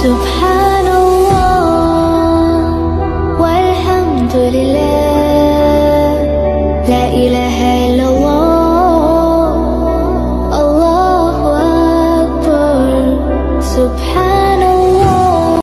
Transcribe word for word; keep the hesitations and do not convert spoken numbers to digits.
سبحان الله والحمد لله، لا إله إلا الله، الله أكبر. سبحان